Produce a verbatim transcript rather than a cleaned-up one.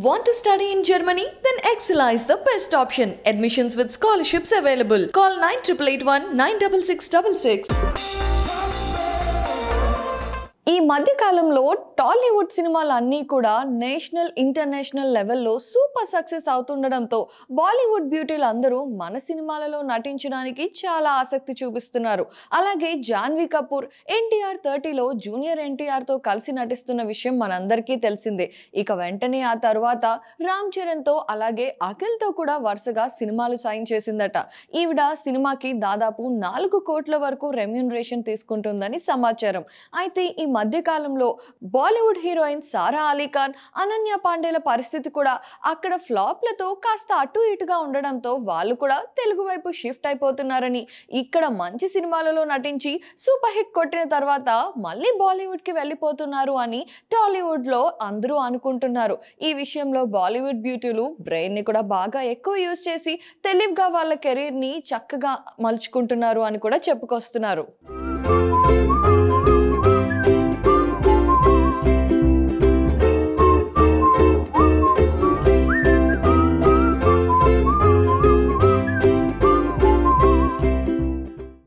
Want to study in Germany? Then Excella is the best option. Admissions with scholarships available. Call nine eight eight one nine six six six six. ఈ మధ్య కాలంలో టాలీవుడ్ సినిమాలు అన్నీ కూడా national international లెవెల్లో super success అవుతుండడంతో బాలీవుడ్ బ్యూటీలు అందరూ మన సినిమాలలో నటించడానికి చాలా ఆసక్తి చూపిస్తున్నారు. అలాగే జాన్వీ కపూర్ ఎన్టీఆర్ థర్టీలో జూనియర్ ఎన్టీఆర్తో కలిసి నటిస్తున్న విషయం మనందరికీ తెలిసిందే. ఇక వెంటనే ఆ తర్వాత రామ్ చరణ్తో అలాగే అఖిల్తో కూడా వరుసగా సినిమాలు సైన్ చేసిందట. ఈవిడ సినిమాకి దాదాపు నాలుగు కోట్ల వరకు రెమ్యూనరేషన్ తీసుకుంటుందని సమాచారం. అయితే ఈ మధ్యకాలంలో బాలీవుడ్ హీరోయిన్ సారా అలీ ఖాన్, అనన్య పాండేల పరిస్థితి కూడా అక్కడ ఫ్లాప్లతో కాస్త అటు ఇటుగా ఉండడంతో వాళ్ళు కూడా తెలుగు వైపు షిఫ్ట్ అయిపోతున్నారని, ఇక్కడ మంచి సినిమాలలో నటించి సూపర్ హిట్ కొట్టిన తర్వాత మళ్ళీ బాలీవుడ్ కి వెళ్ళిపోతున్నారు అని టాలీవుడ్ లో అందరూ అనుకుంటున్నారు. ఈ విషయంలో బాలీవుడ్ బ్యూటీలు బ్రెయిన్ ని కూడా బాగా ఎక్కువ యూజ్ చేసి తెలివిగా వాళ్ళ కెరీర్ ని చక్కగా మలుచుకుంటున్నారు అని కూడా చెప్పుకొస్తున్నారు.